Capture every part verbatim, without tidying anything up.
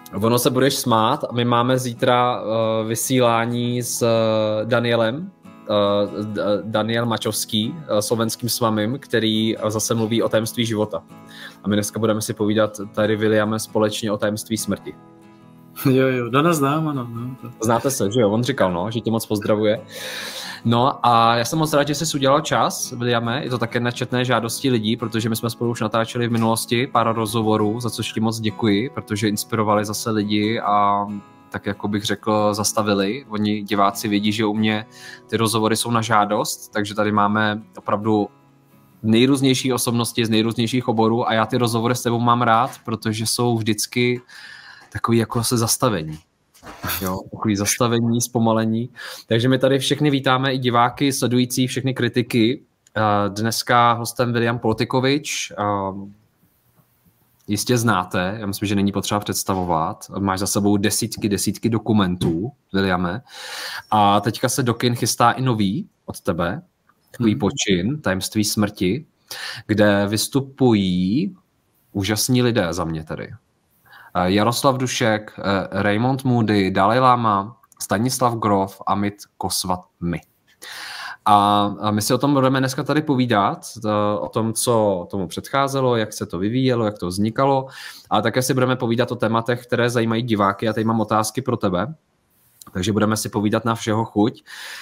Ono se budeš smát a my máme zítra uh, vysílání s uh, Danielem, uh, Daniel Mačovský, uh, slovenským svamim, který zase mluví o tajemství života. A my dneska budeme si povídat tady Williame společně o tajemství smrti. Jo, jo, Dana znám, ano. No. Znáte se, že jo? On říkal, no, že tě moc pozdravuje. No a já jsem moc rád, že jsi udělal čas, Williame, je to také nečetné žádosti lidí, protože my jsme spolu už natáčeli v minulosti pár rozhovorů, za což ti moc děkuji, protože inspirovali zase lidi a tak jako bych řekl, zastavili. Oni diváci vědí, že u mě ty rozhovory jsou na žádost, takže tady máme opravdu nejrůznější osobnosti z nejrůznějších oborů a já ty rozhovory s tebou mám rád, protože jsou vždycky takový jako se zastavení. Jo, takový zastavení, zpomalení. Takže my tady všechny vítáme, i diváky, sledující všechny kritiky. Dneska hostem William Poltikovič. Jistě znáte, já myslím, že není potřeba představovat. Máš za sebou desítky, desítky dokumentů, Williame. A teďka se do kin chystá i nový od tebe, takový hmm. počin, Tajemství smrti, kde vystupují úžasní lidé za mě tady. Jaroslav Dušek, Raymond Moody, Dalai Lama, Stanislav Grof, Amit Goswami. A my si o tom budeme dneska tady povídat, o tom, co tomu předcházelo, jak se to vyvíjelo, jak to vznikalo, a také si budeme povídat o tématech, které zajímají diváky. Já tady mám otázky pro tebe, takže budeme si povídat na všeho chuť.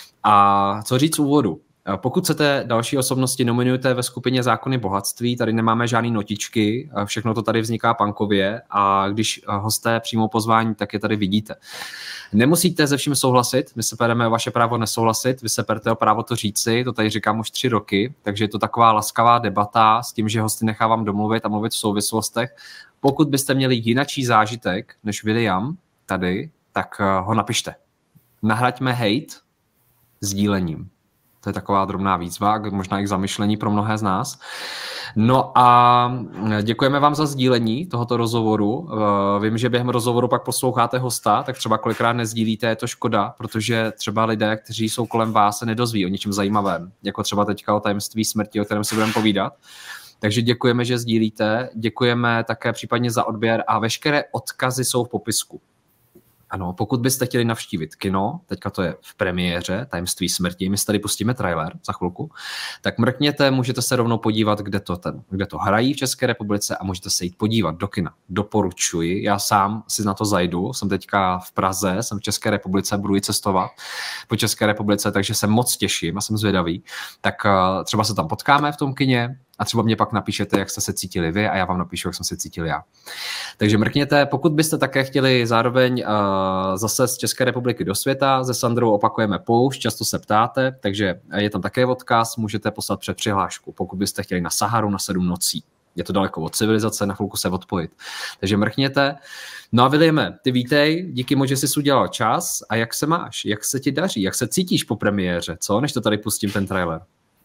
A co říct z úvodu? Pokud chcete další osobnosti, nominujte ve skupině Zákony bohatství, tady nemáme žádný notičky, všechno to tady vzniká punkově a když hosté přijmou pozvání, tak je tady vidíte. Nemusíte se vším souhlasit, my se pereme o vaše právo nesouhlasit, vy se perte o právo to říci, to tady říkám už tři roky, takže je to taková laskavá debata s tím, že hosty nechávám domluvit a mluvit v souvislostech. Pokud byste měli jinačí zážitek než William tady, tak ho napište. Nahraďme hate sdílením. To je taková drobná výzva, možná i k zamyšlení pro mnohé z nás. No a děkujeme vám za sdílení tohoto rozhovoru. Vím, že během rozhovoru pak posloucháte hosta, tak třeba kolikrát nezdílíte, je to škoda, protože třeba lidé, kteří jsou kolem vás, se nedozví o něčem zajímavém, jako třeba teďka o tajemství smrti, o kterém si budeme povídat. Takže děkujeme, že sdílíte, děkujeme také případně za odběr a veškeré odkazy jsou v popisku. Ano, pokud byste chtěli navštívit kino, teďka to je v premiéře, Tajemství smrti, my si tady pustíme trailer za chvilku, tak mrkněte, můžete se rovnou podívat, kde to, ten, kde to hrají v České republice a můžete se jít podívat do kina. Doporučuji, já sám si na to zajdu, jsem teďka v Praze, jsem v České republice, budu i cestovat po České republice, takže se moc těším a jsem zvědavý. Tak uh, třeba se tam potkáme v tom kině, a třeba mě pak napíšete, jak jste se cítili vy a já vám napíšu, jak jsem se cítil já. Takže mrkněte, pokud byste také chtěli zároveň uh, zase z České republiky do světa, se Sandrou opakujeme poušť, často se ptáte, takže je tam také odkaz, můžete poslat před přihlášku, pokud byste chtěli na Saharu na sedm nocí. Je to daleko od civilizace, na chvilku se odpojit. Takže mrkněte. No a Williame, ty vítej, díky moc, že jsi udělal čas a jak se máš, jak se ti daří, jak se cítíš po premiéře, co, než to tady pustím ten trailer?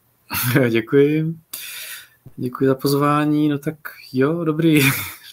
Děkuji. Děkuji za pozvání, no tak jo, dobrý.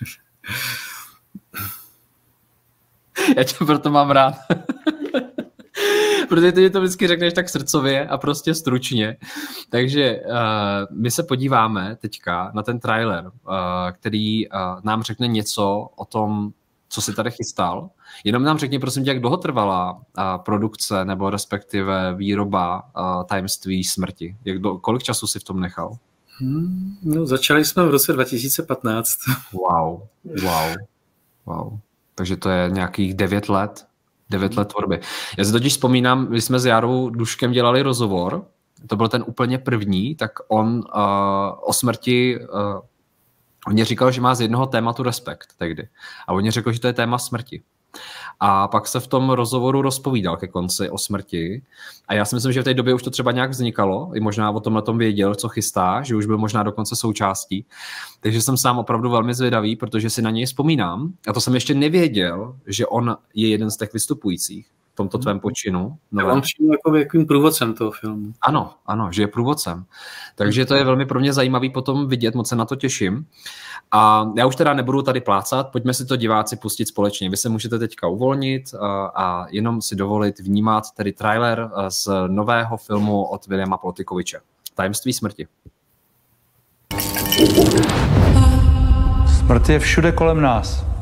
Já tě proto mám rád. Protože ty mi to vždycky řekneš tak srdcově a prostě stručně. Takže uh, my se podíváme teďka na ten trailer, uh, který uh, nám řekne něco o tom, co si tady chystal. Jenom nám řekni, prosím tě, jak dlouho trvala uh, produkce nebo respektive výroba uh, Tajemství smrti? Jak do, kolik času si v tom nechal? Hmm, no, začali jsme v roce dva tisíce patnáct. Wow, wow, wow. Takže to je nějakých devět let, devět let tvorby. Já si totiž vzpomínám, když jsme s Jarou Duškem dělali rozhovor, to byl ten úplně první, tak on uh, o smrti, uh, on mě říkal, že má z jednoho tématu respekt tehdy. A on mě řekl, že to je téma smrti. A pak se v tom rozhovoru rozpovídal ke konci o smrti. A já si myslím, že v té době už to třeba nějak vznikalo, i možná o tomhle tom věděl, co chystá, že už byl možná dokonce součástí. Takže jsem sám opravdu velmi zvědavý, protože si na něj vzpomínám. A to jsem ještě nevěděl, že on je jeden z těch vystupujících v tomto tvém počinu. No, on přijde jako jakým průvodcem toho filmu. Ano, ano, že je průvodcem. Takže to je velmi pro mě zajímavý potom vidět, moc se na to těším. A já už teda nebudu tady plácat, pojďme si to diváci pustit společně. Vy se můžete teďka uvolnit a, a jenom si dovolit vnímat tedy trailer z nového filmu od Williama Poltikoviče. Tajemství smrti. Smrt je všude kolem nás.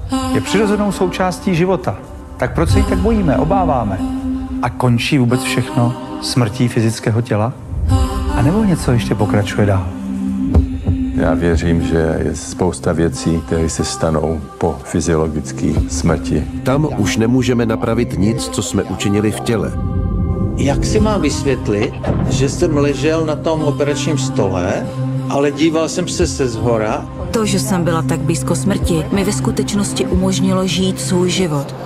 Je přirozenou součástí života. Tak proč se jí tak bojíme, obáváme? A končí vůbec všechno smrtí fyzického těla? A nebo něco ještě pokračuje dál? Já věřím, že je spousta věcí, které se stanou po fyziologické smrti. Tam už nemůžeme napravit nic, co jsme učinili v těle. Jak si mám vysvětlit, že jsem ležel na tom operačním stole, ale díval jsem se se zhora? To, že jsem byla tak blízko smrti, mi ve skutečnosti umožnilo žít svůj život.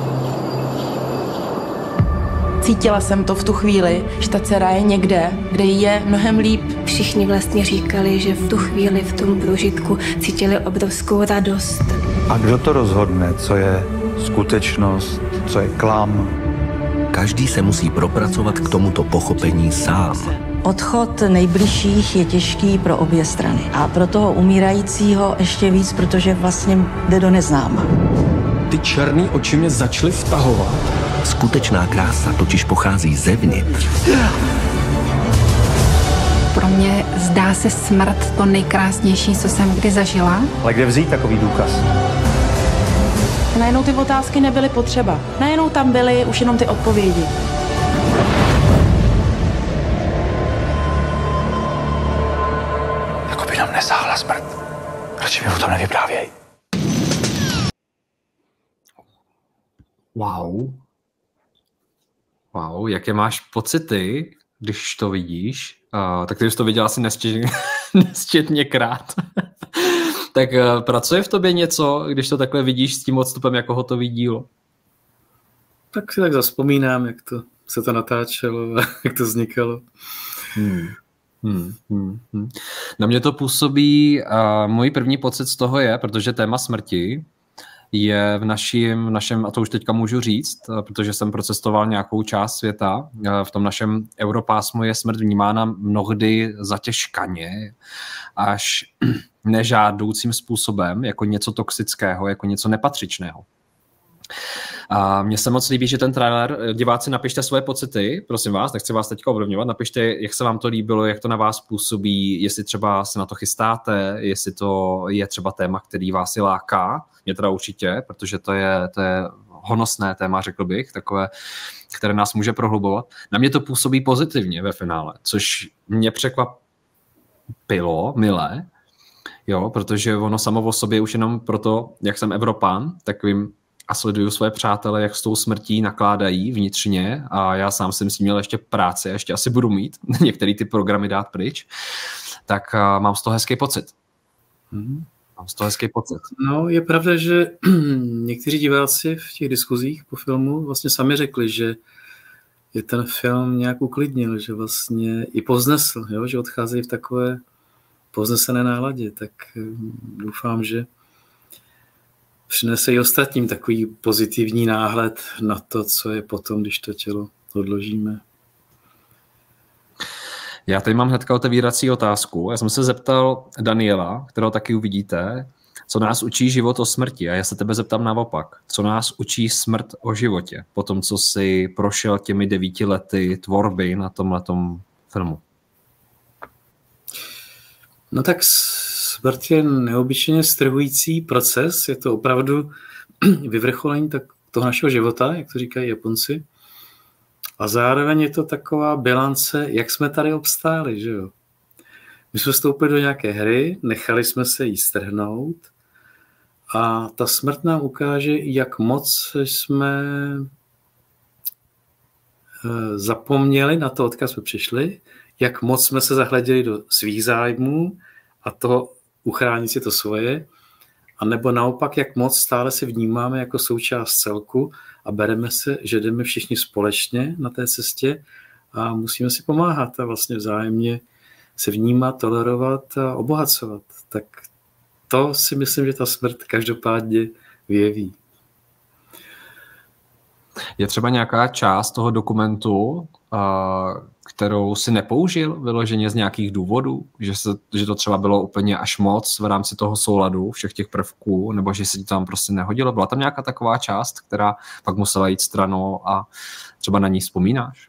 Cítila jsem to v tu chvíli, že ta dcera je někde, kde jí je mnohem líp. Všichni vlastně říkali, že v tu chvíli v tom průžitku cítili obrovskou radost. A kdo to rozhodne, co je skutečnost, co je klam? Každý se musí propracovat k tomuto pochopení sám. Odchod nejbližších je těžký pro obě strany. A pro toho umírajícího ještě víc, protože vlastně jde do neznáma. Ty černý oči mě začaly vtahovat. Skutečná krása totiž pochází zevnitř. Pro mě zdá se smrt to nejkrásnější, co jsem kdy zažila. Ale kde vzít takový důkaz? Najednou ty otázky nebyly potřeba. Najednou tam byly už jenom ty odpovědi. Jako by nám nesáhla smrt. Proč mi o tom nevyprávěj? Wow. Wow, jaké máš pocity, když to vidíš? Uh, tak ty jsi to viděl asi nesčetně, nesčetněkrát. Tak uh, pracuje v tobě něco, když to takhle vidíš s tím odstupem jako hotový dílo? Tak si tak zavzpomínám, jak to se to natáčelo, jak to vznikalo. Hmm. Hmm, hmm, hmm. Na mě to působí, uh, můj první pocit z toho je, protože téma smrti je v našem, v našem, a to už teďka můžu říct, protože jsem procestoval nějakou část světa, v tom našem europásmu je smrt vnímána mnohdy zatěžkaně, až nežádoucím způsobem, jako něco toxického, jako něco nepatřičného. A mně se moc líbí, že ten trailer, diváci, napište svoje pocity, prosím vás, nechci vás teďka ovlivňovat, napište, jak se vám to líbilo, jak to na vás působí, jestli třeba se na to chystáte, jestli to je třeba téma, který vás i láká, mě teda určitě, protože to je, to je honosné téma, řekl bych, takové, které nás může prohlubovat. Na mě to působí pozitivně ve finále, což mě překvapilo, milé, jo, protože ono samo o sobě už jenom proto, jak jsem Evropan, tak vím, a sleduju své přátele, jak s tou smrtí nakládají vnitřně a já sám jsem si měl ještě práci, ještě asi budu mít některé ty programy dát pryč, tak uh, mám z toho hezký pocit. Hmm. Mám z toho hezký pocit. No, je pravda, že někteří diváci v těch diskuzích po filmu vlastně sami řekli, že je ten film nějak uklidnil, že vlastně i povznesl, jo? Že odcházejí v takové povznesené náladě, tak doufám, že přinese i ostatním takový pozitivní náhled na to, co je potom, když to tělo odložíme. Já tady mám hnedka otevírací otázku. Já jsem se zeptal Daniela, kterého taky uvidíte, co nás učí život o smrti. A já se tebe zeptám naopak. Co nás učí smrt o životě? Po tom, co jsi prošel těmi devíti lety tvorby na tomhletom filmu. No tak smrt je neobyčejně strhující proces. Je to opravdu vyvrcholení tak toho našeho života, jak to říkají Japonci. A zároveň je to taková bilance, jak jsme tady obstáli, že jo. My jsme vstoupili do nějaké hry, nechali jsme se jí strhnout a ta smrt nám ukáže, jak moc jsme zapomněli na to, odkud jsme přišli, jak moc jsme se zahleděli do svých zájmů a toho uchránit si to svoje, a nebo naopak, jak moc stále se vnímáme jako součást celku a bereme se, že jdeme všichni společně na té cestě a musíme si pomáhat a vlastně vzájemně se vnímat, tolerovat a obohacovat. Tak to si myslím, že ta smrt každopádně vyjeví. Je třeba nějaká část toho dokumentu, kterou si nepoužil vyloženě z nějakých důvodů, že, se, že to třeba bylo úplně až moc v rámci toho souladu všech těch prvků, nebo že se ti tam prostě nehodilo? Byla tam nějaká taková část, která pak musela jít stranou a třeba na ní vzpomínáš?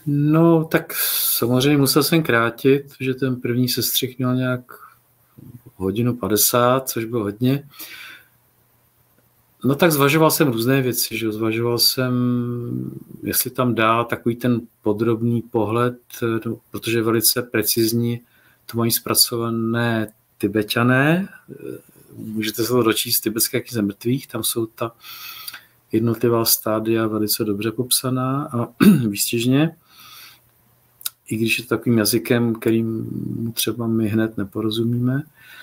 No, tak samozřejmě musel jsem krátit, že ten první sestřih měl nějak hodinu padesát, což bylo hodně. No tak zvažoval jsem různé věci, že zvažoval jsem, jestli tam dá takový ten podrobný pohled, no, protože velice precizní to mají zpracované Tibetané. Můžete se to dočíst v tibetské knize mrtvých, tam jsou ta jednotlivá stádia velice dobře popsaná a výstižně. I když je to takovým jazykem, kterým třeba my hned neporozumíme,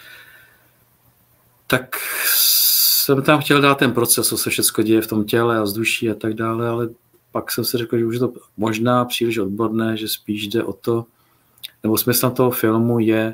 tak jsem tam chtěl dát ten proces, co se všechno děje v tom těle a vzduší a tak dále, ale pak jsem si řekl, že už je to možná příliš odborné, že spíš jde o to, nebo smyslem toho filmu je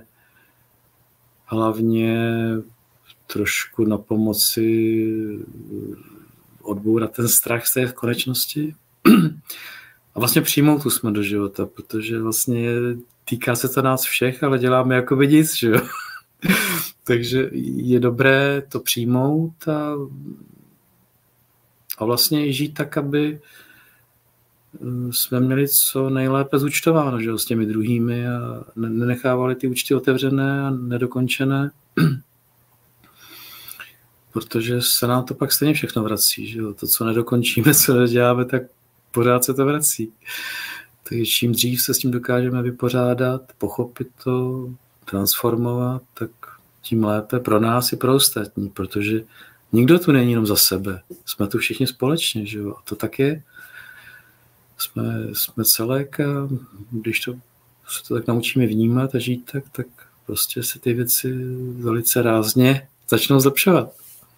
hlavně trošku na pomoci odbourat ten strach z té konečnosti a vlastně přijmout tu smrt do života, protože vlastně týká se to nás všech, ale děláme jako by nic, že jo. Takže je dobré to přijmout a, a vlastně žít tak, aby jsme měli co nejlépe zúčtováno, že jo, s těmi druhými a nenechávali ty účty otevřené a nedokončené, protože se nám to pak stejně všechno vrací, že jo. To, co nedokončíme, co neděláme, tak pořád se to vrací. Takže čím dřív se s tím dokážeme vypořádat, pochopit to, transformovat, tak tím lépe pro nás i pro ostatní, protože nikdo tu není jenom za sebe. Jsme tu všichni společně, že jo? A to tak je. Jsme, jsme celek a když to, se to tak naučíme vnímat a žít tak, tak prostě se ty věci velice rázně začnou zlepšovat.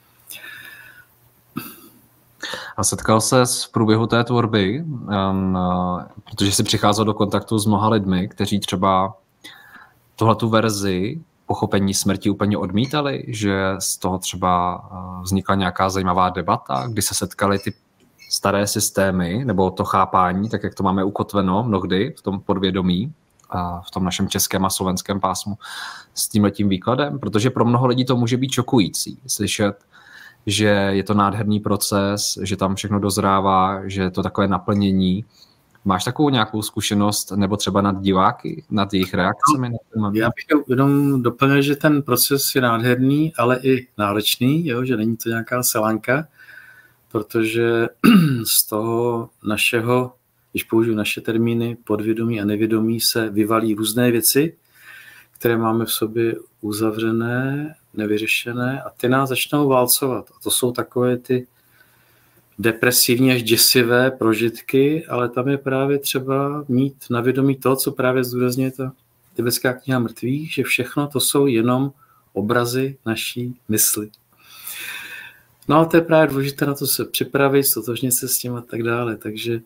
A setkal se v průběhu té tvorby, um, protože jsi přicházel do kontaktu s mnoha lidmi, kteří třeba tuhletu verzi pochopení smrti úplně odmítali, že z toho třeba vznikla nějaká zajímavá debata, kdy se setkaly ty staré systémy, nebo to chápání, tak jak to máme ukotveno mnohdy v tom podvědomí, a v tom našem českém a slovenském pásmu s tímhletím výkladem, protože pro mnoho lidí to může být šokující slyšet, že je to nádherný proces, že tam všechno dozrává, že je to takové naplnění. Máš takovou nějakou zkušenost nebo třeba nad diváky, nad jejich reakcemi? Já bych jenom doplnil, že ten proces je nádherný, ale i náročný, jo? Že není to nějaká selanka, protože z toho našeho, když použiju naše termíny, podvědomí a nevědomí, se vyvalí různé věci, které máme v sobě uzavřené, nevyřešené a ty nás začnou válcovat. A to jsou takové ty depresivní až děsivé prožitky, ale tam je právě třeba mít na vědomí to, co právě zdůrazňuje ta tibetská kniha mrtvých, že všechno to jsou jenom obrazy naší mysli. No a to je právě důležité na to se připravit, stotožnit se s tím a tak dále. Takže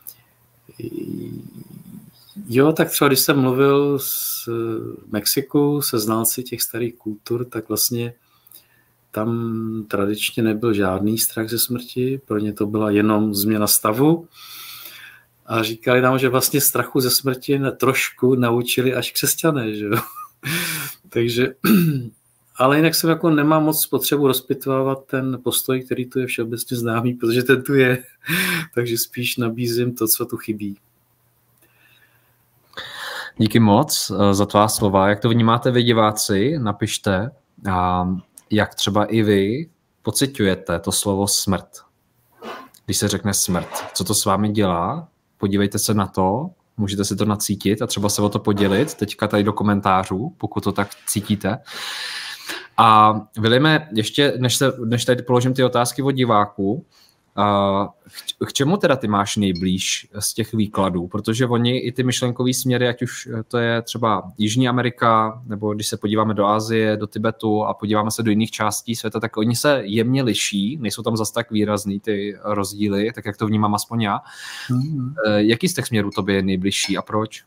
jo, tak třeba když jsem mluvil s Mexiku, se znalci těch starých kultur, tak vlastně tam tradičně nebyl žádný strach ze smrti, pro ně to byla jenom změna stavu. A říkali nám, že vlastně strachu ze smrti trošku naučili až křesťané. Že jo? Takže, ale jinak jsem jako nemám moc potřebu rozpitvávat ten postoj, který tu je všeobecně známý, protože ten tu je. Takže spíš nabízím to, co tu chybí. Díky moc za tvá slova. Jak to vnímáte vy, diváci? Napište. A jak třeba i vy pociťujete to slovo smrt. Když se řekne smrt, co to s vámi dělá? Podívejte se na to, můžete si to nacítit a třeba se o to podělit teďka tady do komentářů, pokud to tak cítíte. A Vilime, ještě než, se, než tady položím ty otázky od diváků, k čemu teda ty máš nejblíž z těch výkladů? Protože oni i ty myšlenkové směry, ať už to je třeba Jižní Amerika, nebo když se podíváme do Asie, do Tibetu a podíváme se do jiných částí světa, tak oni se jemně liší, nejsou tam zase tak výrazný ty rozdíly, tak jak to vnímám aspoň já. Mm-hmm. Jaký z těch směrů tobě je nejbližší a proč?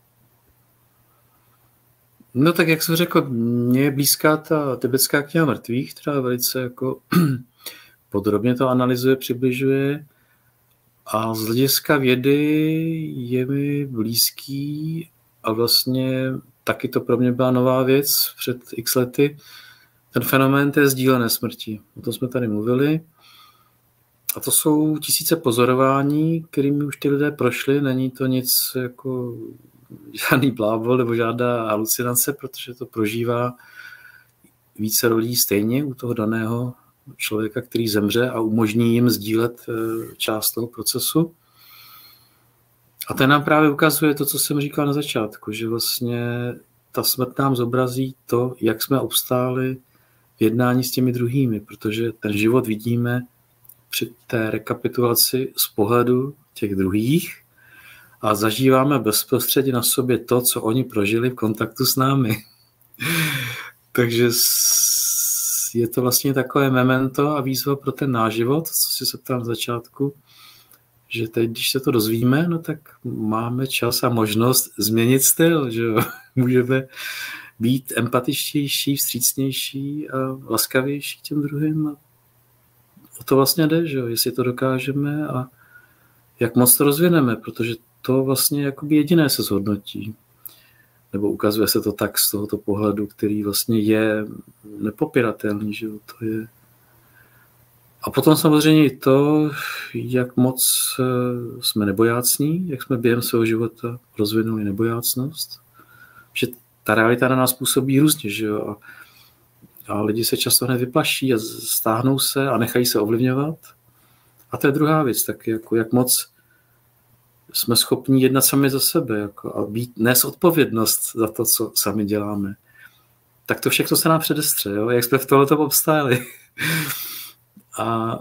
No tak jak jsem řekl, mně je blízká ta tibetská kniha mrtvých, která velice jako podrobně to analyzuje, přibližuje a z hlediska vědy je mi blízký a vlastně taky to pro mě byla nová věc před x lety. Ten fenomén té sdílené smrti. O tom jsme tady mluvili. A to jsou tisíce pozorování, kterými už ty lidé prošli. Není to nic jako žádný blábol nebo žádná halucinace, protože to prožívá více rolí stejně u toho daného člověka, který zemře a umožní jim sdílet část toho procesu. A ten nám právě ukazuje to, co jsem říkal na začátku, že vlastně ta smrt nám zobrazí to, jak jsme obstáli v jednání s těmi druhými, protože ten život vidíme při té rekapitulaci z pohledu těch druhých a zažíváme bezprostředně na sobě to, co oni prožili v kontaktu s námi. Takže je to vlastně takové memento a výzva pro ten náš život, co si se ptal na začátku, že teď, když se to dozvíme, no tak máme čas a možnost změnit styl, že jo? Můžeme být empatičtější, vstřícnější a laskavější těm druhým. O to vlastně jde, že jo? Jestli to dokážeme a jak moc to rozvineme, protože to vlastně jakoby jediné se zhodnotí. Nebo ukazuje se to tak z tohoto pohledu, který vlastně je nepopiratelný, že jo? To je. A potom samozřejmě i to, jak moc jsme nebojácní, jak jsme během svého života rozvinuli nebojácnost. Že ta realita na nás působí různě, že jo? A, a lidi se často hned vyplaší a stáhnou se a nechají se ovlivňovat. A to je druhá věc, tak jako jak moc jsme schopni jednat sami za sebe jako, a být, nést odpovědnost za to, co sami děláme. Tak to všechno se nám předestře, jo? Jak jsme v tohleto obstáli. A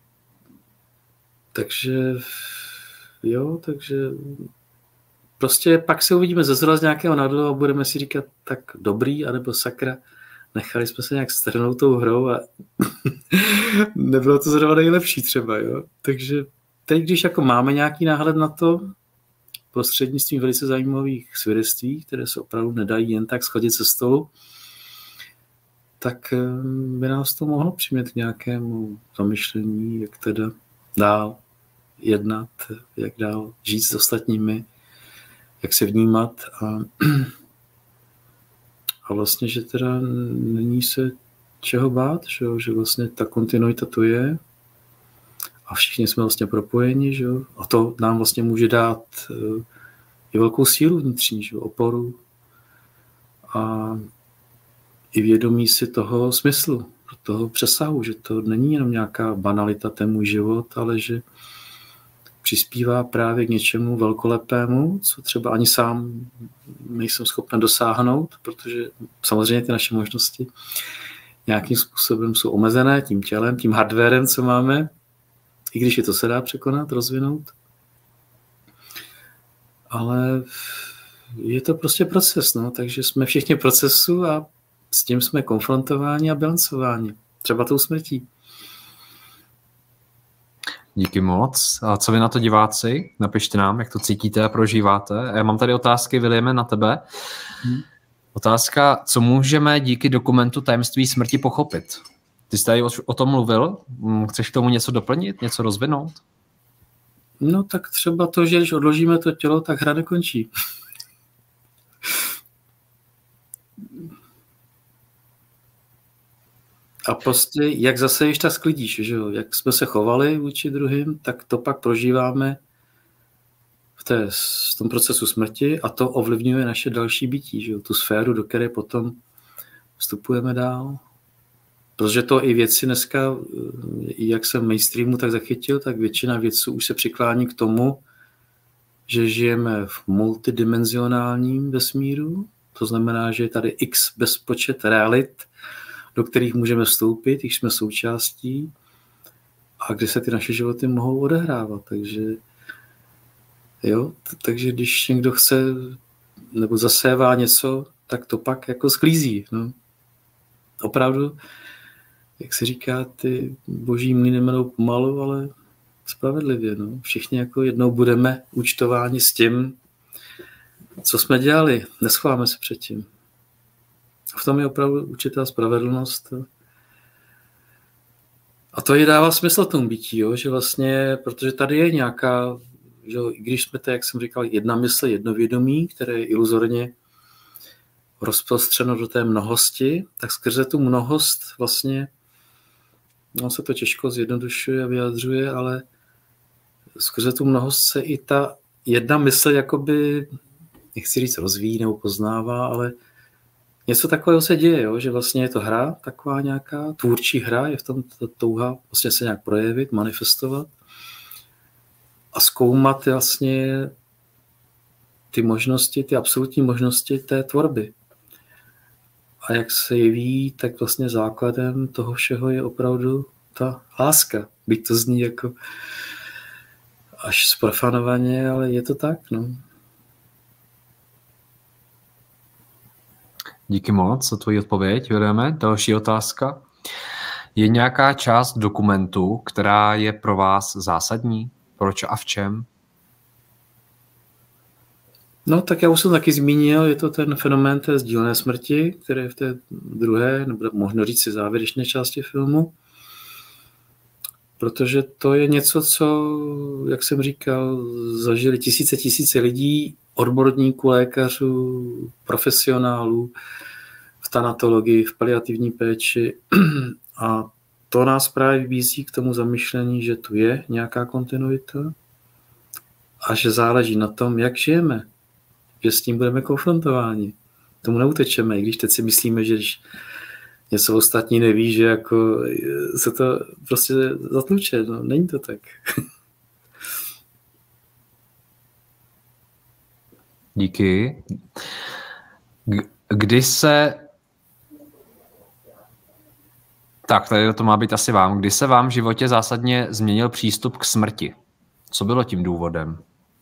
takže jo, takže prostě pak se uvidíme ze zhora z nějakého nadlu a budeme si říkat tak dobrý, anebo sakra, nechali jsme se nějak strhnout tou hrou a nebylo to zrovna nejlepší třeba, jo. Takže teď, když jako máme nějaký náhled na to, prostřednictvím velice zajímavých svědectví, které se opravdu nedají jen tak schodit ze stolu, tak by nás to mohlo přimět k nějakému zamyšlení, jak teda dál jednat, jak dál žít s ostatními, jak se vnímat a, a vlastně, že teda není se čeho bát, že, že vlastně ta kontinuita to je a všichni jsme vlastně propojeni, že? A to nám vlastně může dát i velkou sílu vnitřní, že? Oporu a i vědomí si toho smyslu, toho přesahu, že to není jenom nějaká banalita, ten můj život, ale že přispívá právě k něčemu velkolepému, co třeba ani sám nejsem schopen dosáhnout, protože samozřejmě ty naše možnosti nějakým způsobem jsou omezené tím tělem, tím hardwarem, co máme, i když je to se dá překonat, rozvinout. Ale je to prostě proces, no, takže jsme všichni v procesu a s tím jsme konfrontováni a bilancováni. Třeba tou smrtí. Díky moc. A co vy na to diváci? Napište nám, jak to cítíte a prožíváte. Já mám tady otázky, Williame, na tebe. Hmm. Otázka, co můžeme díky dokumentu Tajemství smrti pochopit? Ty jsi tady o, o tom mluvil. Chceš k tomu něco doplnit, něco rozvinout? No tak třeba to, že když odložíme to tělo, tak hra nekončí. A prostě, jak zase již tak sklidíš, že jo? Jak jsme se chovali vůči druhým, tak to pak prožíváme v, té, v tom procesu smrti a to ovlivňuje naše další bytí, že jo? Tu sféru, do které potom vstupujeme dál. Protože to i věci dneska, jak jsem mainstreamu tak zachytil, tak většina vědců už se přiklání k tomu, že žijeme v multidimenzionálním vesmíru, to znamená, že je tady x bezpočet realit, do kterých můžeme vstoupit, když jsme součástí a kde se ty naše životy mohou odehrávat. Takže, jo, takže když někdo chce nebo zasévá něco, tak to pak jako sklízí. No. Opravdu, jak se říká, ty boží mlýny jdou pomalu, ale spravedlivě. No. Všichni jako jednou budeme účtováni s tím, co jsme dělali. Neschováme se předtím. V tom je opravdu určitá spravedlnost. A to je dává smysl tomu bytí, jo? Že vlastně, protože tady je nějaká, že když jsme to, jak jsem říkal, jedna mysl, jedno vědomí, které je iluzorně rozprostřeno do té mnohosti, tak skrze tu mnohost vlastně, no se to těžko zjednodušuje a vyjadřuje, ale skrze tu mnohost se i ta jedna mysl jakoby, nechci říct rozvíjí nebo poznává, ale něco takového se děje, jo? Že vlastně je to hra, taková nějaká tvůrčí hra, je v tom touha vlastně se nějak projevit, manifestovat a zkoumat vlastně ty možnosti, ty absolutní možnosti té tvorby. A jak se jeví, tak vlastně základem toho všeho je opravdu ta láska. Byť to zní jako až zprofanovaně, ale je to tak, no. Díky moc za tvoji odpověď, Williame. Další otázka. Je nějaká část dokumentu, která je pro vás zásadní? Proč a v čem? No, tak já už jsem taky zmínil, je to ten fenomén té sdílené smrti, který je v té druhé, nebo možno říct si závěrečné části filmu. Protože to je něco, co, jak jsem říkal, zažili tisíce, tisíce lidí, odborníků, lékařů, profesionálů v tanatologii, v paliativní péči. A to nás právě vybízí k tomu zamyšlení, že tu je nějaká kontinuita a že záleží na tom, jak žijeme, že s tím budeme konfrontováni. Tomu neutečeme, i když teď si myslíme, že když něco ostatní neví, že jako se to prostě zatluče. No, není to tak. Díky. Kdy se... Tak, tady to má být asi vám. Kdy se vám v životě zásadně změnil přístup k smrti? Co bylo tím důvodem?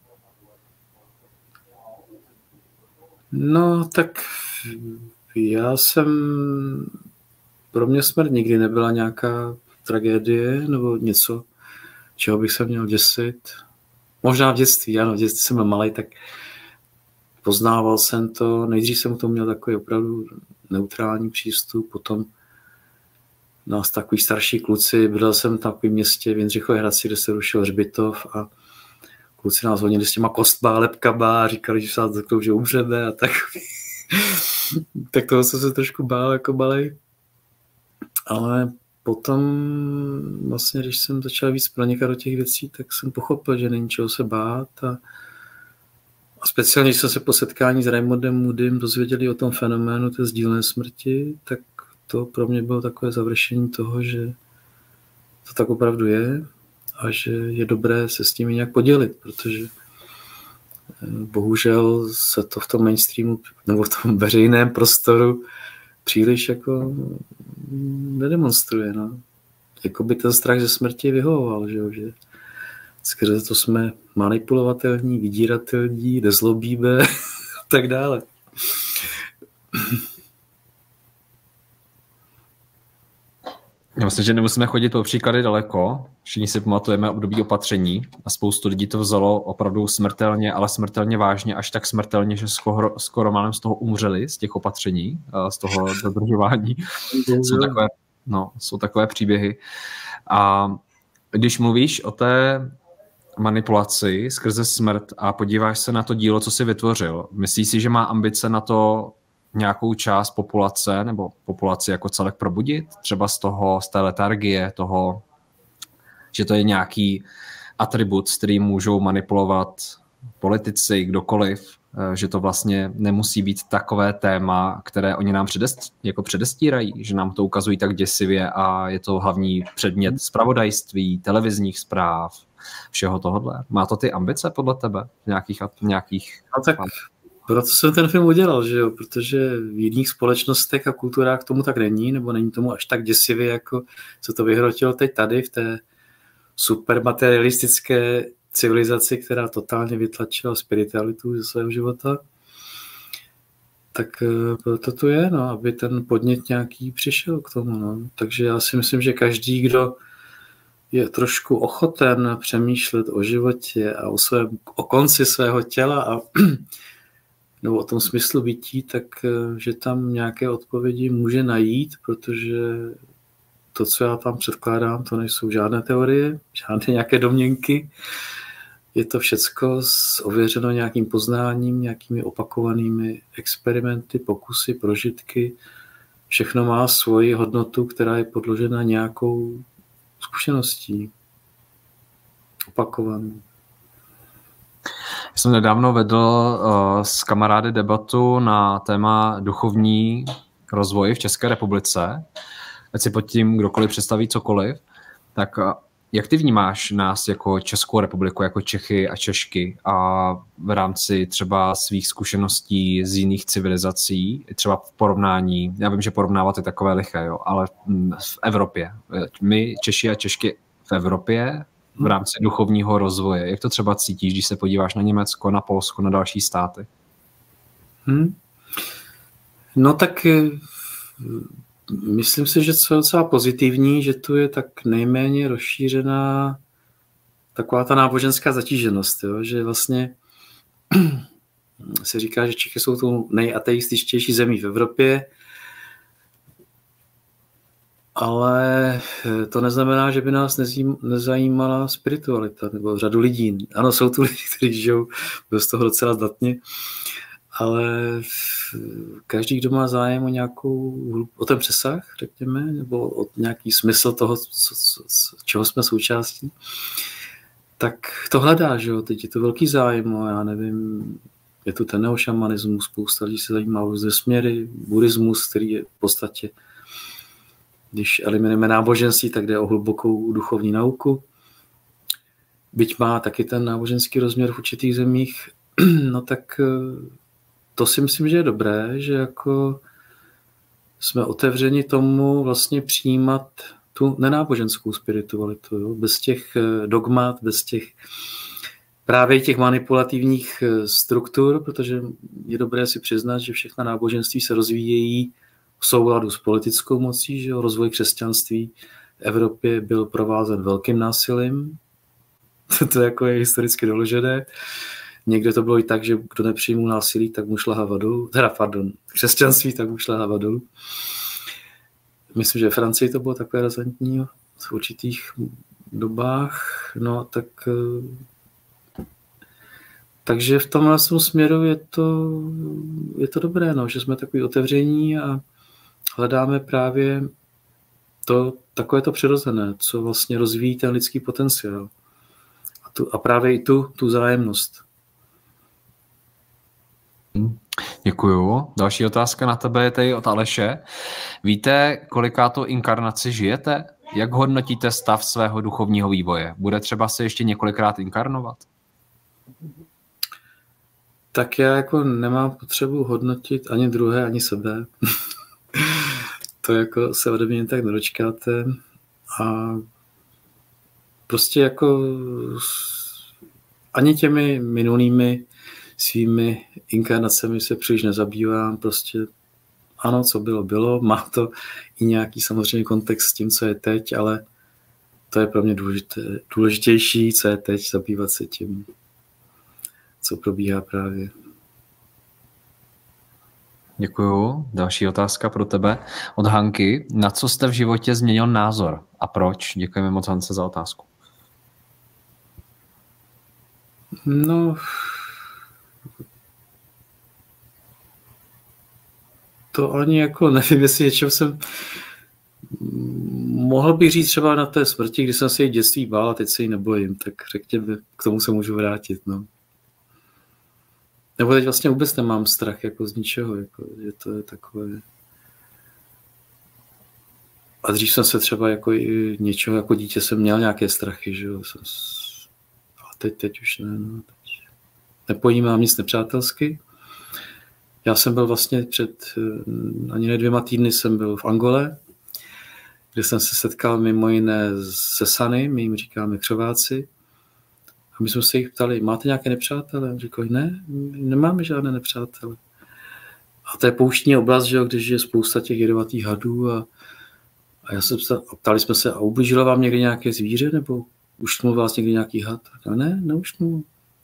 No, tak já jsem... Pro mě smrt nikdy nebyla nějaká tragédie nebo něco, čeho bych se měl děsit. Možná v dětství, ano, v dětství jsem byl malej, tak poznával jsem to. Nejdřív jsem k tomu měl takový opravdu neutrální přístup, potom nás takový starší kluci, bydlel jsem v takovém městě v Jindřichově Hradci, kde se rušil hřbitov a kluci nás honili s těma kostba, lepkama a říkali, že se nás dotknou, že umřeme a tak. Tak toho jsem se trošku bál jako malej. Ale potom vlastně, když jsem začal víc pronikat do těch věcí, tak jsem pochopil, že není čeho se bát a, a speciálně, když jsme se po setkání s Raymondem Moodym dozvěděli o tom fenoménu té sdílené smrti, tak to pro mě bylo takové završení toho, že to tak opravdu je a že je dobré se s tím nějak podělit, protože bohužel se to v tom mainstreamu nebo v tom veřejném prostoru příliš jako nedemonstruje. No. Jako by ten strach ze smrti vyhovoval, že, že skrze to jsme manipulovatelní, vydíratelní, nezlobíme a tak dále. Já myslím, že nemusíme chodit po příklady daleko. Všichni si pamatujeme období opatření a spoustu lidí to vzalo opravdu smrtelně, ale smrtelně vážně, až tak smrtelně, že skoro, skoro málem z toho umřeli, z těch opatření, z toho dodržování. jsou, takové, no, jsou takové příběhy. A když mluvíš o té manipulaci skrze smrt a podíváš se na to dílo, co jsi vytvořil, myslíš si, že má ambice na to nějakou část populace nebo populaci jako celek probudit? Třeba z toho, z té letargie, toho, že to je nějaký atribut, s kterým můžou manipulovat politici, kdokoliv, že to vlastně nemusí být takové téma, které oni nám předest, jako předestírají, že nám to ukazují tak děsivě a je to hlavní předmět zpravodajství, televizních zpráv, všeho tohodle. Má to ty ambice podle tebe? Nějakých, nějakých... No tak proto jsem ten film udělal, že jo? Protože v jiných společnostech a kulturách tomu tak není, nebo není tomu až tak děsivě, jako se to vyhrotilo teď tady v té supermaterialistické civilizaci, která totálně vytlačila spiritualitu ze svého života. Tak proto to je, no, aby ten podnět nějaký přišel k tomu. No. Takže já si myslím, že každý, kdo je trošku ochoten přemýšlet o životě a o, svém, o konci svého těla a nebo o tom smyslu bytí, tak že tam nějaké odpovědi může najít, protože to, co já tam předkládám, to nejsou žádné teorie, žádné nějaké domněnky. Je to všecko ověřeno nějakým poznáním, nějakými opakovanými experimenty, pokusy, prožitky. Všechno má svoji hodnotu, která je podložena nějakou zkušeností. Opakovanou. Jsem nedávno vedl uh, s kamarády debatu na téma duchovní rozvoj v České republice. Ať si pod tím kdokoliv představí cokoliv. Tak uh, jak ty vnímáš nás jako Českou republiku, jako Čechy a Češky a v rámci třeba svých zkušeností z jiných civilizací, třeba v porovnání, já vím, že porovnávat je takové liché, jo, ale v Evropě. My, Češi a Češky v Evropě, v rámci duchovního rozvoje. Jak to třeba cítíš, když se podíváš na Německo, na Polsko, na další státy? Hmm. No tak myslím si, že to je docela pozitivní, že tu je tak nejméně rozšířená taková ta náboženská zatíženost, jo? Že vlastně se říká, že Čechy jsou tou nejateističtější zemí v Evropě, ale to neznamená, že by nás nezajímala spiritualita nebo řadu lidí. Ano, jsou tu lidi, kteří žijou bez toho docela zdatně, ale každý, kdo má zájem o nějakou, o ten přesah, řekněme, nebo o nějaký smysl toho, co, co, čeho jsme součástí, tak to hledá, že jo, teď je to velký zájem, já nevím, je tu ten neošamanismus, spousta lidí se zajímá o různé směry, buddhismus, který je v podstatě, když eliminujeme náboženství, tak jde o hlubokou duchovní nauku. Byť má taky ten náboženský rozměr v určitých zemích, no tak to si myslím, že je dobré, že jako jsme otevřeni tomu vlastně přijímat tu nenáboženskou spiritualitu, jo? Bez těch dogmat, bez těch právě těch manipulativních struktur, protože je dobré si přiznat, že všechna náboženství se rozvíjejí v souladu s politickou mocí, že rozvoj křesťanství v Evropě byl provázen velkým násilím. To jako je historicky doložené. Někde to bylo i tak, že kdo nepřijmul násilí, tak mu šlahava dolů. Teda, pardon, křesťanství, tak mu šlahava dolů. Myslím, že v Francii to bylo takové razantní v určitých dobách. No, tak takže v tomhle směru je to, je to dobré, no, že jsme takový otevření a hledáme právě to, takové to přirozené, co vlastně rozvíjí ten lidský potenciál. A, tu, a právě i tu, tu zájemnost. Děkuju. Další otázka na tebe je tady od Aleše. Víte, kolikátou inkarnaci žijete? Jak hodnotíte stav svého duchovního vývoje? Bude třeba se ještě několikrát inkarnovat? Tak já jako nemám potřebu hodnotit ani druhé, ani sebe. To jako se ode mě tak nedočkáte. A prostě jako ani těmi minulými svými inkarnacemi se příliš nezabývám. Prostě ano, co bylo, bylo. Má to i nějaký samozřejmě kontext s tím, co je teď, ale to je pro mě důležité, důležitější, co je teď, zabývat se tím, co probíhá právě. Děkuju. Další otázka pro tebe od Hanky. Na co jste v životě změnil názor a proč? Děkujeme moc, Hance, za otázku. No, to ani jako nevím, jestli něčem jsem mohl bych říct třeba na té smrti, kdy jsem se jí v dětství bál a teď se jí nebojím, tak řekněme, k tomu se můžu vrátit, no. Nebo teď vlastně vůbec nemám strach jako z ničeho, jako, že to je takové. A dřív jsem se třeba jako i něčeho, jako dítě jsem měl nějaké strachy, že jo. Jsem... A teď, teď už ne, no. Teď nepojímám nic nepřátelsky. Já jsem byl vlastně před ani ne dvěma týdny jsem byl v Angole, kde jsem se setkal mimo jiné se Sany, my jim říkáme křováci. A my jsme se jich ptali, máte nějaké nepřátelé? Říkali, ne, nemáme žádné nepřátelé. A to je pouštní oblast, že jo, kde žije spousta těch jedovatých hadů. A, a já jsem se, a ptali jsme se, a ublížilo vám někdy nějaké zvíře? Nebo uštnul vás někdy nějaký had? A ne, neuštnul.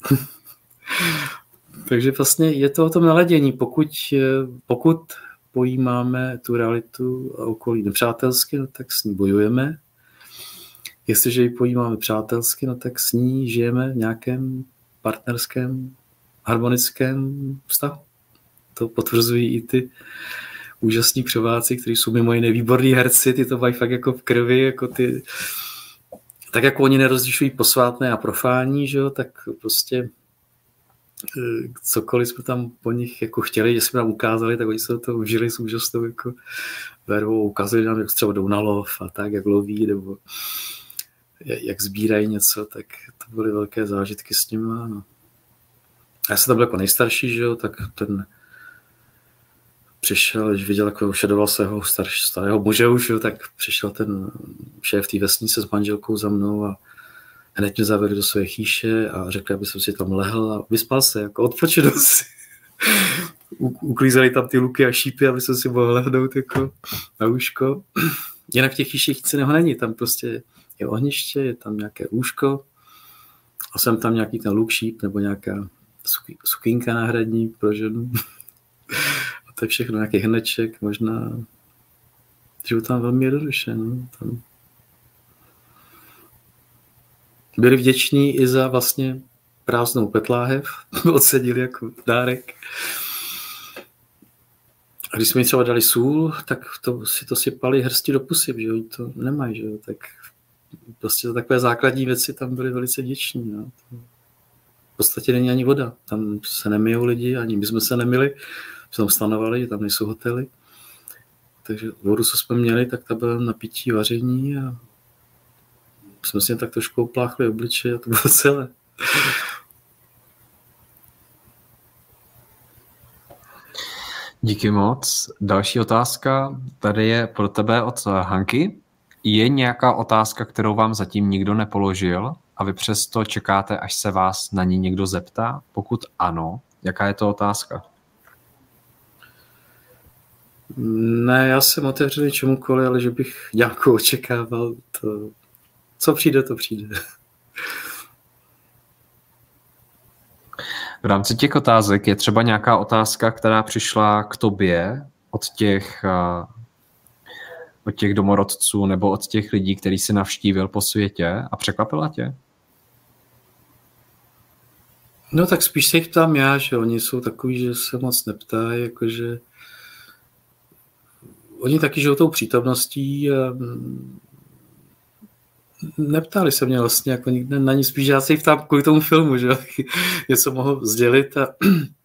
Takže vlastně je to o tom naladění. Pokud, pokud pojímáme tu realitu a okolí nepřátelsky, no, tak s ní bojujeme. Jestliže ji pojímáme přátelsky, no, tak s ní žijeme v nějakém partnerském, harmonickém vztahu. To potvrzují i ty úžasní křováci, kteří jsou mimo jiné výborní herci, ty to mají fakt jako v krvi, jako ty, tak jako oni nerozlišují posvátné a profání, že jo, tak prostě cokoliv jsme tam po nich jako chtěli, že jsme nám ukázali, tak oni se to užili s úžasnou jako vervou, ukázali nám, jak třeba jdou na lov a tak, jak loví, nebo jak sbírají něco, tak to byly velké zážitky s nimi. No. A já jsem tam byl jako nejstarší, že jo, tak ten přišel, když viděl, jako šedoval svého starší, starého muže už, jo, tak přišel ten šéf té vesnice s manželkou za mnou a hned mě zavedli do své chýše a řekl, aby jsem si tam lehl a vyspal se, jako odpočinul si. Uklízeli tam ty luky a šípy, aby jsem si mohl lehnout jako na lůžko. Jinak v těch chýších nic jiného není, tam prostě je ohniště, je tam nějaké lůžko a jsem tam nějaký ten luk, šíp nebo nějaká sukínka náhradní pro ženu. A to je všechno, nějaký hneček, možná, že tam velmi jednoduše. No, tam. Byli vděční i za vlastně prázdnou petláhev, odsedili jako dárek. A když jsme jim třeba dali sůl, tak to, si to sypali hrsti do pusy, že oni to nemají, že jo, tak prostě takové základní věci tam byly velice vděční. No. V podstatě není ani voda, tam se nemijou lidi, ani my jsme se nemili, jsme tam stanovali, tam nejsou hotely. Takže vodu, co jsme měli, tak ta byla na pití, vaření a jsme si jen tak trošku opláchli obličeje a to bylo celé. Díky moc. Další otázka tady je pro tebe od Hanky. Je nějaká otázka, kterou vám zatím nikdo nepoložil a vy přesto čekáte, až se vás na ní někdo zeptá? Pokud ano, jaká je to otázka? Ne, já jsem otevřený čemukoliv, ale že bych nějakou očekával, to, co přijde, to přijde. V rámci těch otázek je třeba nějaká otázka, která přišla k tobě od těch, od těch domorodců nebo od těch lidí, který jsi navštívil po světě a překvapila tě? No tak spíš se jich ptám já, že oni jsou takový, že se moc neptají, jakože oni taky žijou tou přítomností a neptali se mě vlastně jako nikde na nic, spíš já se jich ptám kvůli tomu filmu, že něco mohl sdělit a,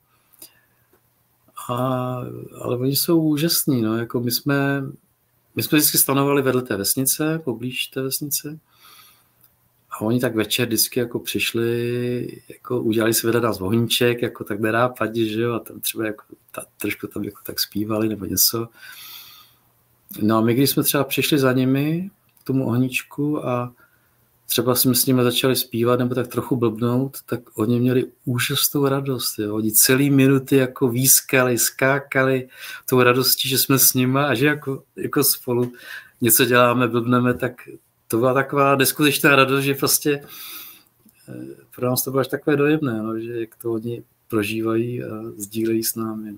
a ale oni jsou úžasní, no, jako my jsme my jsme vždycky stanovali vedle té vesnice, poblíž té vesnice a oni tak večer vždycky jako přišli, jako udělali si vedle nás vohníček, jako tak nenápadně, že jo, a tam třeba jako ta, trošku tam jako tak zpívali nebo něco. No a my, když jsme třeba přišli za nimi k tomu ohníčku a třeba jsme s nimi začali zpívat nebo tak trochu blbnout, tak oni měli úžasnou radost. Jo. Oni celý minuty jako výskali, skákali tou radostí, že jsme s nimi a že jako, jako spolu něco děláme, blbneme, tak to byla taková neskutečná radost, že prostě pro nás to bylo až takové dojemné, no, že jak to oni prožívají a sdílejí s námi. No.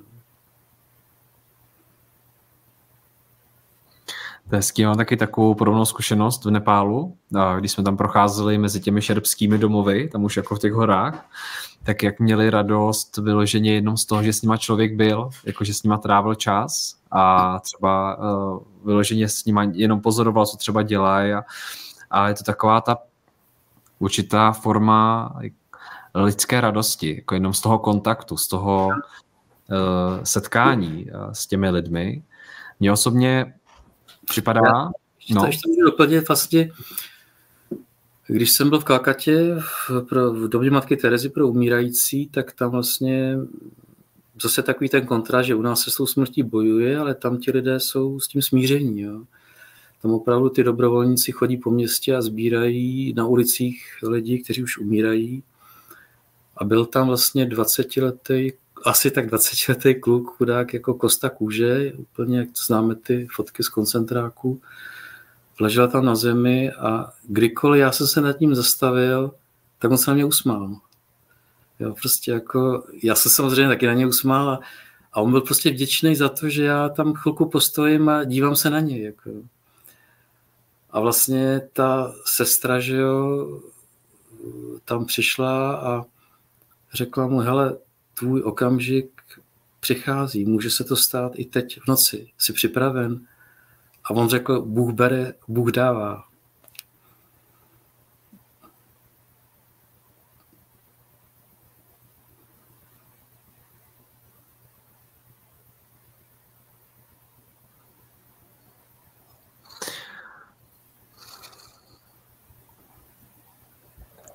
To je hezký, mám taky takovou podobnou zkušenost v Nepálu, když jsme tam procházeli mezi těmi šerbskými domovy, tam už jako v těch horách, tak jak měli radost vyloženě jenom z toho, že s nima člověk byl, jakože s nima trávil čas a třeba uh, vyloženě s nima jenom pozoroval, co třeba dělají a, a je to taková ta určitá forma lidské radosti, jako jenom z toho kontaktu, z toho uh, setkání uh, s těmi lidmi. Mně osobně připadá... Já, ještě, no. ještě můžu doplnit vlastně, když jsem byl v Kalkatě v, pro, v domě matky Terezy pro umírající, tak tam vlastně zase takový ten kontrast, že u nás se s tou smrtí bojuje, ale tam ti lidé jsou s tím smíření. Jo. Tam opravdu ty dobrovolníci chodí po městě a sbírají na ulicích lidi, kteří už umírají. A byl tam vlastně dvacetiletý, asi tak dvacetiletý kluk, chudák jako kosta kůže, úplně jak známe ty fotky z koncentráku. Ležel tam na zemi a kdykoliv já jsem se nad ním zastavil, tak on se na mě usmál. Jo, prostě jako, já se samozřejmě taky na ně usmál a, a on byl prostě vděčný za to, že já tam chvilku postojím a dívám se na něj. Jako. A vlastně ta sestra, že jo, tam přišla a řekla mu, hele, tvůj okamžik přichází, může se to stát i teď v noci, jsi připraven? A on řekl, Bůh bere, Bůh dává.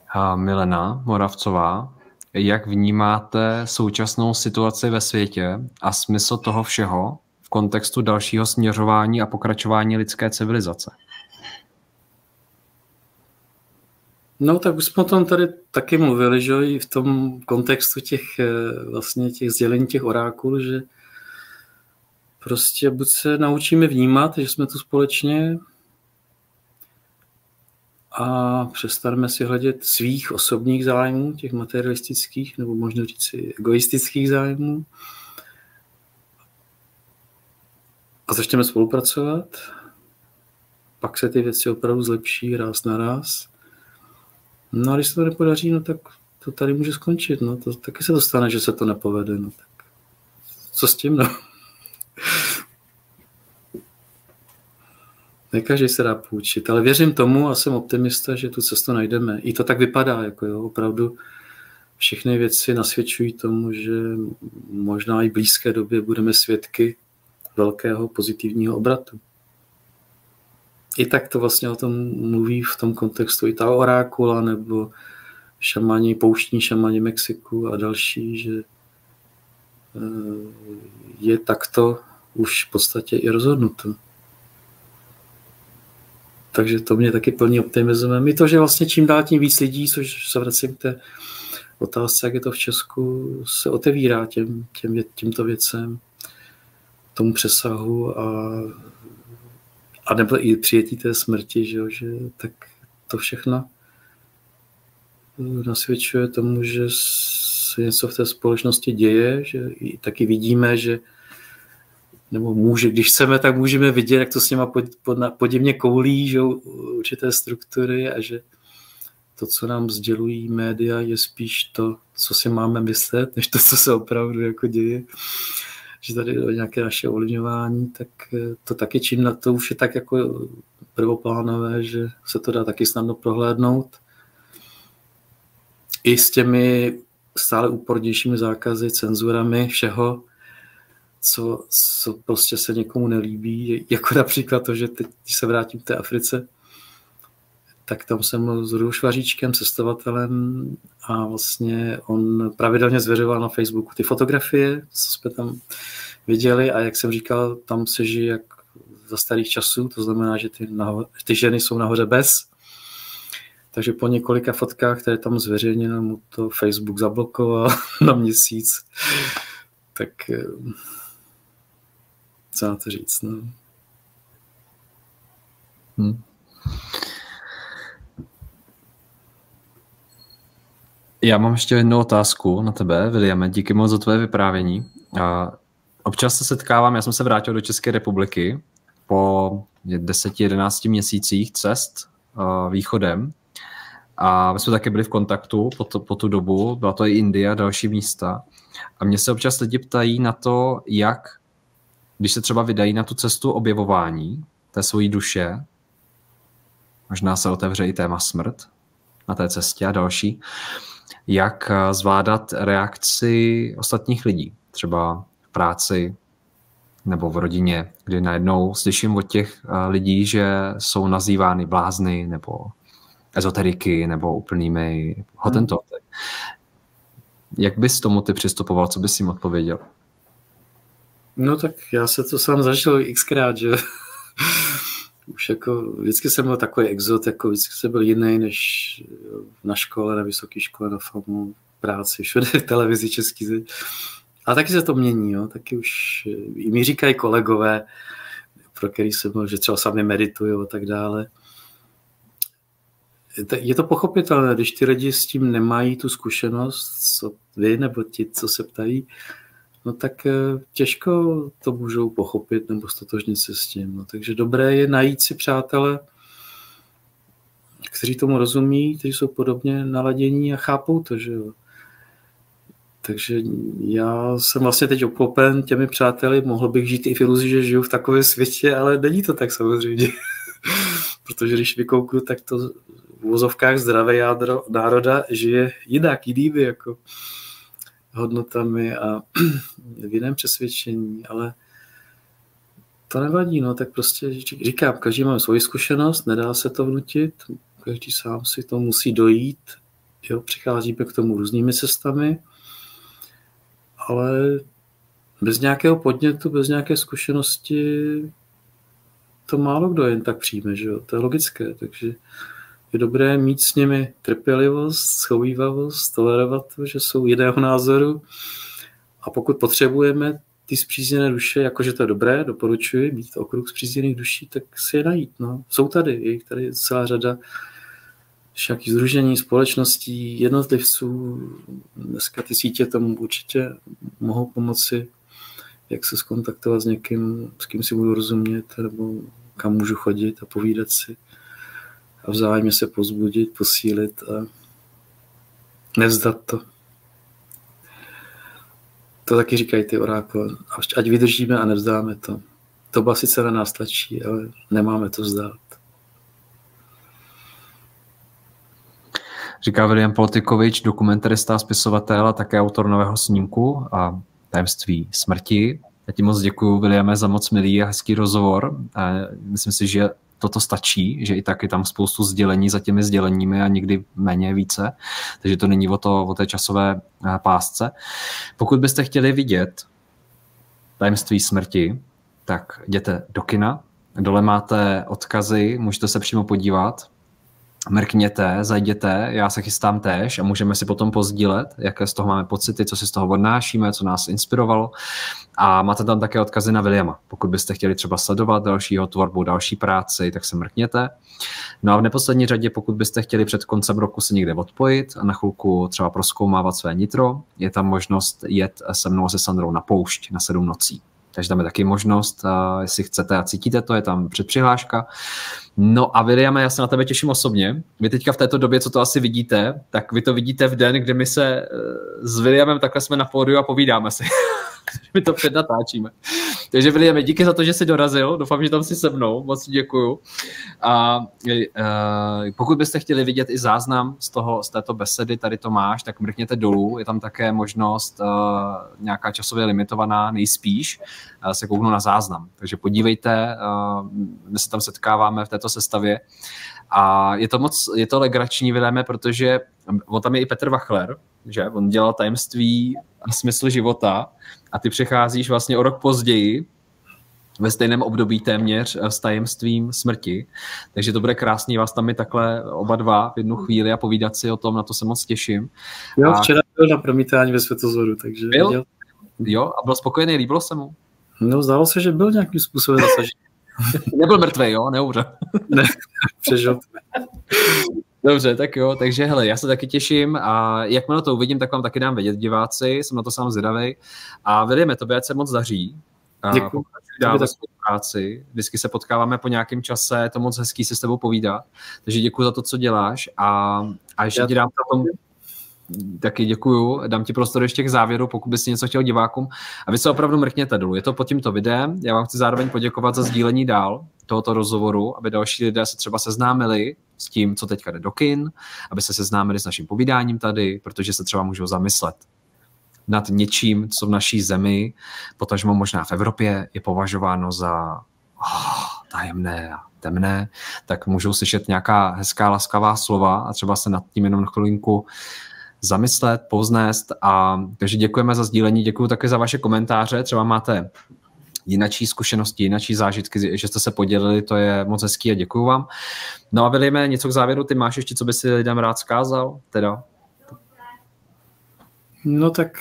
A Milena Moravcová, jak vnímáte současnou situaci ve světě a smysl toho všeho v kontextu dalšího směřování a pokračování lidské civilizace? No, tak už jsme o tom tady taky mluvili, že i v tom kontextu těch vlastně těch sdělení těch orákul, že prostě buď se naučíme vnímat, že jsme tu společně a přestaneme si hledět svých osobních zájmů, těch materialistických, nebo možná říci egoistických zájmů a začneme spolupracovat, pak se ty věci opravdu zlepší ráz na ráz. No a když se to nepodaří, no tak to tady může skončit. No. To, taky se to stane, že se to nepovede. No. Tak co s tím? No? Ne každý se dá poučit, ale věřím tomu a jsem optimista, že tu cestu najdeme. I to tak vypadá, jako jo, opravdu všechny věci nasvědčují tomu, že možná i v blízké době budeme svědky velkého pozitivního obratu. I tak to vlastně o tom mluví v tom kontextu i ta orákula nebo šamani, pouštní šamani Mexiku a další, že je takto už v podstatě i rozhodnuto. Takže to mě taky plní optimismem. I to, že vlastně čím dál tím víc lidí, což se vracím k té otázce, jak je to v Česku, se otevírá těm, těm, těmto věcem, tomu přesahu a, a nebo i přijetí té smrti, že, že tak to všechno nasvědčuje tomu, že se něco v té společnosti děje, že i taky vidíme, že nebo může, když chceme, tak můžeme vidět, jak to s něma pod, pod, podivně koulí, že určité struktury a že to, co nám sdělují média, je spíš to, co si máme myslet, než to, co se opravdu jako děje. Že tady o nějaké naše ovlivňování, tak to taky čím na to už je tak jako prvoplánové, že se to dá taky snadno prohlédnout. I s těmi stále úpornějšími zákazy, cenzurami všeho, co, co prostě se někomu nelíbí, jako například to, že teď, když se vrátím k té Africe, tak tam jsem mluvil s Rudou Švaříčkem, cestovatelem a vlastně on pravidelně zveřejoval na Facebooku ty fotografie, co jsme tam viděli a jak jsem říkal, tam se žije jak za starých časů, to znamená, že ty, naho- ty ženy jsou nahoře bez. Takže po několika fotkách, které tam zveřejněno, mu to Facebook zablokoval na měsíc. Tak co na to říct, no. Hmm. Já mám ještě jednu otázku na tebe, Williame, díky moc za tvoje vyprávění. Občas se setkávám, já jsem se vrátil do České republiky po deseti jedenácti měsících cest východem a my jsme taky byli v kontaktu po, to, po tu dobu, byla to i Indie a další místa a mě se občas lidi ptají na to, jak, když se třeba vydají na tu cestu objevování té svojí duše, možná se otevře i téma smrt na té cestě a další, jak zvládat reakci ostatních lidí, třeba v práci nebo v rodině, kdy najednou slyším od těch lidí, že jsou nazývány blázny nebo ezoteriky nebo úplnými hotentoty. Hmm. Jak bys tomu ty přistupoval, co bys jim odpověděl? No tak já se to sám zažil xkrát, že už jako vždycky jsem byl takový exot, jako vždycky jsem byl jiný než na škole, na vysoké škole, na filmu, práci, všude v televizi český. A taky se to mění, jo. Taky už i mi říkají kolegové, pro který jsem byl, že třeba sami meditují a tak dále. Je to pochopitelné, když ty lidi s tím nemají tu zkušenost, co vy nebo ti, co se ptají, no tak těžko to můžou pochopit nebo stotožnit se s tím. No, takže dobré je najít si přátele, kteří tomu rozumí, kteří jsou podobně naladění a chápou to, že jo. Takže já jsem vlastně teď obklopen těmi přáteli, mohl bych žít i v iluzi, že žiju v takovém světě, ale není to tak samozřejmě. Protože když vykouknu, tak to v uvozovkách zdravé jádro národa žije jinak, jinými jako hodnotami a v jiném přesvědčení, ale to nevadí, no, tak prostě říkám, každý má svoji zkušenost, nedá se to vnutit, každý sám si to musí dojít Jo, přicházíme k tomu různými cestami, ale bez nějakého podnětu, bez nějaké zkušenosti to málo kdo jen tak přijme, že jo? To je logické, takže je dobré mít s nimi trpělivost, schovívavost, tolerovat to, že jsou jiného názoru a pokud potřebujeme ty spřízněné duše, jakože to je dobré, doporučuji mít okruh spřízněných duší, tak si je najít. No. Jsou tady, je jich tady celá řada všakých sdružení, společností, jednotlivců. Dneska ty sítě tomu určitě mohou pomoci, jak se skontaktovat s někým, s kým si budu rozumět, nebo kam můžu chodit a povídat si a vzájemně se povzbudit, posílit a nevzdat to. To taky říkají ty orákule. Ať vydržíme a nevzdáme to. To byla sice na nás tlačí, ale nemáme to vzdát. Říká William Poltikovič, dokumentarista, spisovatel a také autor nového snímku a Tajemství smrti. Já ti moc děkuju, Williame, za moc milý a hezký rozhovor. A myslím si, že toto stačí, že i tak je tam spoustu sdělení za těmi sděleními a někdy méně více, takže to není o, to, o té časové pásce. Pokud byste chtěli vidět Tajemství smrti, tak jděte do kina, dole máte odkazy, můžete se přímo podívat, mrkněte, zajděte, já se chystám též a můžeme si potom pozdílet, jaké z toho máme pocity, co si z toho odnášíme, co nás inspirovalo. A máte tam také odkazy na Williama. Pokud byste chtěli třeba sledovat dalšího tvorbu, další práci, tak se mrkněte. No a v neposlední řadě, pokud byste chtěli před koncem roku se někde odpojit a na chvilku třeba prozkoumávat své nitro, je tam možnost jet se mnou se Sandrou na poušť na sedm nocí. Takže tam je taky možnost, jestli chcete a cítíte to, je tam předpřihláška. No a Williame, já se na tebe těším osobně. Vy teďka v této době, co to asi vidíte, tak vy to vidíte v den, kdy my se s Williamem takhle jsme na pódiu a povídáme si. My to přednatáčíme. Takže Williame, díky za to, že jsi dorazil. Doufám, že tam jsi se mnou. Moc děkuju. A, a pokud byste chtěli vidět i záznam z, toho, z této besedy, tady to máš, tak mrkněte dolů. Je tam také možnost uh, nějaká časově limitovaná, nejspíš, uh, se kouknu na záznam. Takže podívejte, uh, my se tam setkáváme v této sestavě. A je to moc, je to legrační, Williame, protože on tam je i Petr Wachler, že? On dělal Tajemství a smysl života a ty přecházíš vlastně o rok později ve stejném období téměř s Tajemstvím smrti. Takže to bude krásný vás tam i takhle oba dva v jednu chvíli a povídat si o tom, na to se moc těším. Jo, a... včera byl na promítání ve Světozoru, takže... Byl? Viděl... Jo, a byl spokojený, líbilo se mu? No, zdálo se, že byl nějakým způsobem zasažený. Nebyl mrtvej, jo? Neumřel. Ne, přežil. Dobře, tak jo, takže hele, já se taky těším a jakmile to uvidím, tak vám taky dám vědět, diváci, jsem na to sám zvědavej. A Williame, tobě ať se moc daří. Děkuji. Dáme práci, vždycky se potkáváme po nějakém čase, je to moc hezký si s tebou povídat, takže děkuji za to, co děláš a, a ještě já ti dám tom, taky děkuju, dám ti prostor ještě k závěru, pokud bys něco chtěl divákům a vy se opravdu mrkněte dolů, je to pod tímto videem, já vám chci zároveň poděkovat za sdílení dál tohoto rozhovoru, aby další lidé se třeba seznámili s tím, co teďka jde do kin, aby se seznámili s naším povídáním tady, protože se třeba můžou zamyslet nad něčím, co v naší zemi, potažmo možná v Evropě, je považováno za oh, tajemné a temné, tak můžou slyšet nějaká hezká, laskavá slova a třeba se nad tím jenom na chvilinku zamyslet, povznést. A takže děkujeme za sdílení, děkuji také za vaše komentáře, třeba máte jinačí zkušenosti, jinačí zážitky, že jste se podělili, to je moc hezký a děkuju vám. No a Williame, něco k závěru, ty máš ještě, co by si lidem rád vzkázal? Teda? No tak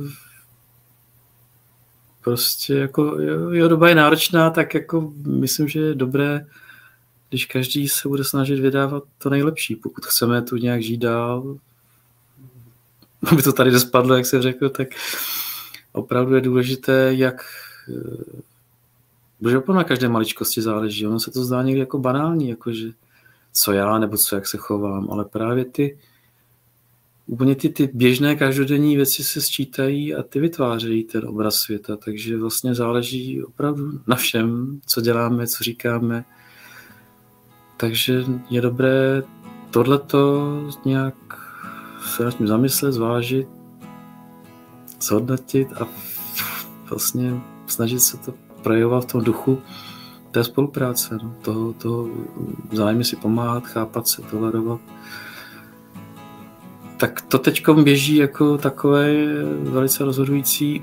prostě jako jo, doba je náročná, tak jako myslím, že je dobré, když každý se bude snažit vydávat to nejlepší, pokud chceme tu nějak žít dál, aby to tady nespadlo, jak jsem řekl, tak opravdu je důležité, jak protože opravdu na každé maličkosti záleží, ono se to zdá někdy jako banální, jakože co já, nebo co, jak se chovám, ale právě ty úplně ty, ty běžné každodenní věci se sčítají a ty vytvářejí ten obraz světa, takže vlastně záleží opravdu na všem, co děláme, co říkáme. Takže je dobré tohleto nějak se nad tím zamyslet, zvážit, zhodnotit a vlastně snažit se to projevovat v tom duchu té spolupráce, no, toho, toho vzájemně si pomáhat, chápat se, tolerovat. tak to teďkom běží jako takové velice rozhodující,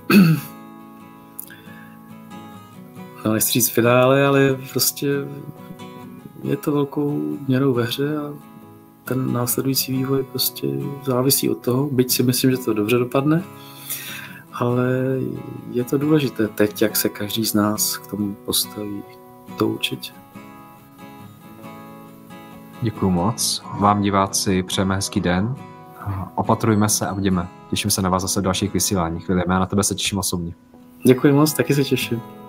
no nechci říct finále, ale prostě je to velkou měrou ve hře a ten následující vývoj prostě závisí od toho, byť si myslím, že to dobře dopadne, ale je to důležité teď, jak se každý z nás k tomu postaví, to určitě. Děkuju moc. Vám diváci přejeme hezký den. Opatrujme se a vidíme. Těším se na vás zase v dalších vysíláních. Williame, já na tebe se těším osobně. Děkuji moc, taky se těším.